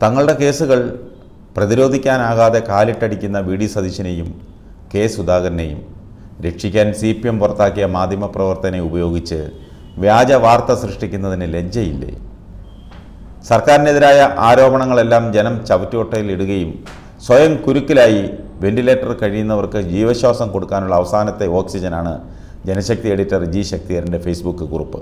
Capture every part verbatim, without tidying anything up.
തങ്ങളുടെ കേസുകൾ പ്രതിരോധിക്കാനാകാതെ കാലിട്ടടിക്കുന്ന വി ഡി സതീശനെയും കെ സുധാകരനെയും രക്ഷിക്കാൻ സി പി എം പുറത്താക്കിയ മാധ്യമപ്രവർത്തനെ ഉപയോഗിച്ച് വ്യാജ വാർത്ത സൃഷ്ടിക്കുന്നതിന് ലജ്ജയില്ലേ? സർക്കാരിനെതിരായ ആരോപണങ്ങളെല്ലാം ജനം ചവറ്റുകൊട്ടയിലിടുകയും സ്വയം കുരുക്കിലായി വെന്റിലേറ്റർ കഴിയുന്നവർക്ക് ജീവശ്വാസം കൊടുക്കാനുള്ള അവസാനത്തെ ഓക്സിജനാണ് ജനശക്തി എഡിറ്റർ ജി ശക്തിധരൻ്റെ ഫേസ്ബുക്ക് കുറിപ്പ്.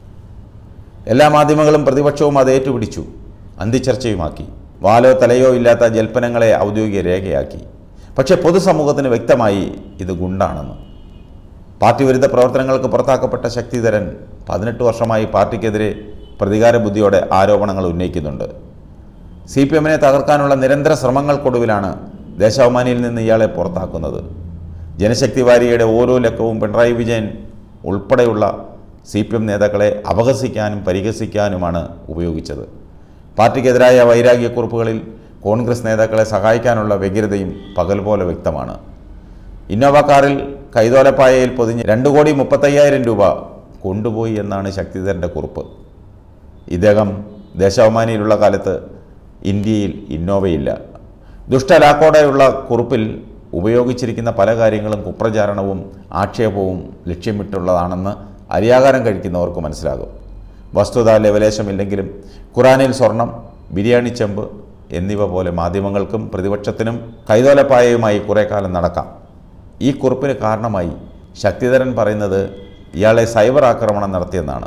എല്ലാ മാധ്യമങ്ങളും പ്രതിപക്ഷവും അത് ഏറ്റുപിടിച്ചു, അന്തിച്ചർച്ചയുമാക്കി. വാലോ തലയോ ഇല്ലാത്ത ജൽപ്പനങ്ങളെ ഔദ്യോഗിക രേഖയാക്കി. പക്ഷേ പൊതുസമൂഹത്തിന് വ്യക്തമായി ഇത് ഗുണ്ടാണെന്ന്. പാർട്ടി വിരുദ്ധ പ്രവർത്തനങ്ങൾക്ക് പുറത്താക്കപ്പെട്ട ശക്തിധരൻ പതിനെട്ട് വർഷമായി പാർട്ടിക്കെതിരെ പ്രതികാര ബുദ്ധിയോടെ ആരോപണങ്ങൾ ഉന്നയിക്കുന്നുണ്ട്. സി പി എമ്മിനെ തകർക്കാനുള്ള നിരന്തര ശ്രമങ്ങൾക്കൊടുവിലാണ് ദേശാഭിമാനിയിൽ നിന്ന് ഇയാളെ പുറത്താക്കുന്നത്. ജനശക്തി വാരികയുടെ ഓരോ ലക്കവും പിണറായി വിജയൻ ഉൾപ്പെടെയുള്ള സി പി എം നേതാക്കളെ അപഹസിക്കാനും പരിഹസിക്കാനുമാണ് ഉപയോഗിച്ചത്. പാർട്ടിക്കെതിരായ വൈരാഗ്യക്കുറിപ്പുകളിൽ കോൺഗ്രസ് നേതാക്കളെ സഹായിക്കാനുള്ള വ്യഗ്രതയും പകൽ പോലെ വ്യക്തമാണ്. ഇന്നോവ കാറിൽ കൈതോലപ്പായയിൽ പൊതിഞ്ഞ് രണ്ട് കോടി മുപ്പത്തയ്യായിരം രൂപ കൊണ്ടുപോയി എന്നാണ് ശക്തിധരൻ്റെ കുറിപ്പ്. ഇദ്ദേഹം ദേശാഭിമാനിയിലുള്ള കാലത്ത് ഇന്ത്യയിൽ ഇന്നോവയില്ല. ദുഷ്ടലാക്കോടെയുള്ള കുറിപ്പിൽ ഉപയോഗിച്ചിരിക്കുന്ന പല കാര്യങ്ങളും കുപ്രചാരണവും ആക്ഷേപവും ലക്ഷ്യമിട്ടുള്ളതാണെന്ന് അരിയാകാരം കഴിക്കുന്നവർക്ക് മനസ്സിലാകും. വസ്തുത ലെവലേശമില്ലെങ്കിലും ഖുറാനിൽ സ്വർണം, ബിരിയാണി ചെമ്പ് എന്നിവ പോലെ മാധ്യമങ്ങൾക്കും പ്രതിപക്ഷത്തിനും കൈതോലപ്പായയുമായി കുറേ കാലം നടക്കാം. ഈ കുറിപ്പിന് കാരണമായി ശക്തിധരൻ പറയുന്നത് ഇയാളെ സൈബർ ആക്രമണം നടത്തിയെന്നാണ്.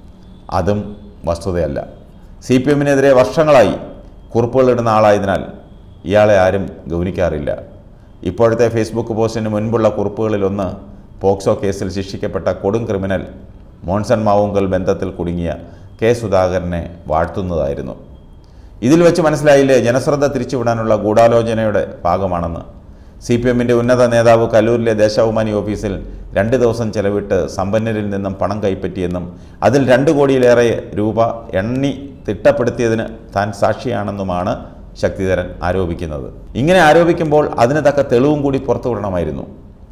അതും വസ്തുതയല്ല. സി പി എമ്മിനെതിരെ വർഷങ്ങളായി കുറിപ്പുകളിടുന്ന ആളായതിനാൽ ഇയാളെ ആരും ഗൗനിക്കാറില്ല. ഇപ്പോഴത്തെ ഫേസ്ബുക്ക് പോസ്റ്റിന് മുൻപുള്ള കുറിപ്പുകളിലൊന്ന് പോക്സോ കേസിൽ ശിക്ഷിക്കപ്പെട്ട കൊടും ക്രിമിനൽ മോൺസൺ മാവുങ്കൽ ബന്ധത്തിൽ കുടുങ്ങിയ കെ സുധാകരനെ വാഴ്ത്തുന്നതായിരുന്നു. ഇതിൽ വെച്ച് മനസ്സിലായില്ലേ ജനശ്രദ്ധ തിരിച്ചുവിടാനുള്ള ഗൂഢാലോചനയുടെ ഭാഗമാണെന്ന്. സി പി എമ്മിൻ്റെ ഉന്നത നേതാവ് കല്ലൂരിലെ ദേശാഭിമാനി ഓഫീസിൽ രണ്ട് ദിവസം ചെലവിട്ട് സമ്പന്നരിൽ നിന്നും പണം കൈപ്പറ്റിയെന്നും അതിൽ രണ്ട് കോടിയിലേറെ രൂപ എണ്ണി തിട്ടപ്പെടുത്തിയതിന് താൻ സാക്ഷിയാണെന്നുമാണ് ശക്തിധരൻ ആരോപിക്കുന്നത്. ഇങ്ങനെ ആരോപിക്കുമ്പോൾ അതിന് തക്ക തെളിവും കൂടി പുറത്തുവിടണമായിരുന്നു.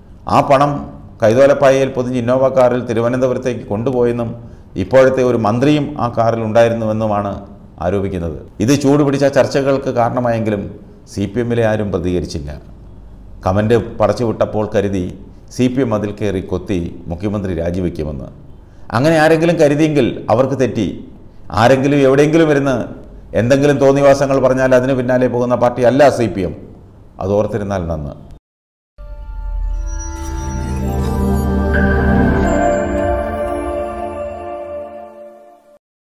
ആ പണം കൈതോലപ്പായയിൽ പൊതിഞ്ഞ് ഇന്നോവ കാറിൽ തിരുവനന്തപുരത്തേക്ക് കൊണ്ടുപോയെന്നും ഇപ്പോഴത്തെ ഒരു മന്ത്രിയും ആ കാറിൽ ഉണ്ടായിരുന്നുവെന്നുമാണ് ആരോപിക്കുന്നത്. ഇത് ചൂടുപിടിച്ച ചർച്ചകൾക്ക് കാരണമായെങ്കിലും സി പി എമ്മിലെ ആരും പ്രതികരിച്ചില്ല. കമൻ്റ് പടച്ചുവിട്ടപ്പോൾ കരുതി സി പി എം അതിൽ കയറി കൊത്തി മുഖ്യമന്ത്രി രാജിവെക്കുമെന്ന്. അങ്ങനെ ആരെങ്കിലും കരുതിയെങ്കിൽ അവർക്ക് തെറ്റി. ആരെങ്കിലും എവിടെയെങ്കിലും ഇരുന്ന് എന്തെങ്കിലും തോന്നിവാസങ്ങൾ പറഞ്ഞാൽ അതിന് പിന്നാലെ പോകുന്ന പാർട്ടി അല്ല സി പി എം. അത് ഓർത്തിരുന്നാൽ നന്ന്.